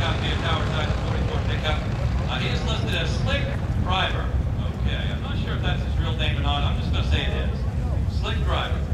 pickup here, tower side 44 pickup. He is listed as Slick Driver. Okay, I'm not sure if that's his real name or not. I'm just going to say it is. Slick Driver.